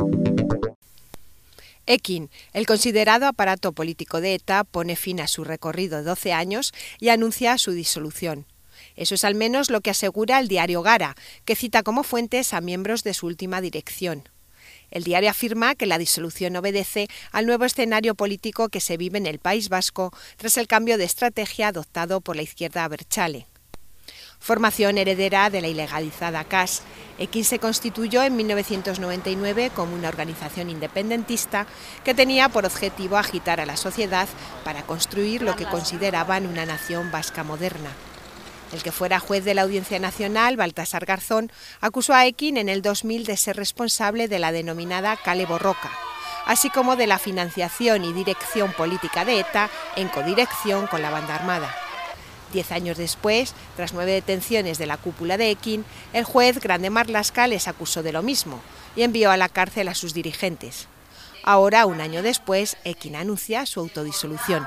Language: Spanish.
Ekin, el considerado aparato político de ETA, pone fin a su recorrido de 12 años y anuncia su disolución. Eso es al menos lo que asegura el diario Gara, que cita como fuentes a miembros de su última dirección. El diario afirma que la disolución obedece al nuevo escenario político que se vive en el País Vasco tras el cambio de estrategia adoptado por la izquierda abertzale. Formación heredera de la ilegalizada CAS, Ekin se constituyó en 1999 como una organización independentista que tenía por objetivo agitar a la sociedad para construir lo que consideraban una nación vasca moderna. El que fuera juez de la Audiencia Nacional, Baltasar Garzón, acusó a Ekin en el 2000 de ser responsable de la denominada Kale Borroka, así como de la financiación y dirección política de ETA en codirección con la banda armada. 10 años después, tras 9 detenciones de la cúpula de Ekin, el juez Grande Marlaska les acusó de lo mismo y envió a la cárcel a sus dirigentes. Ahora, un año después, Ekin anuncia su autodisolución.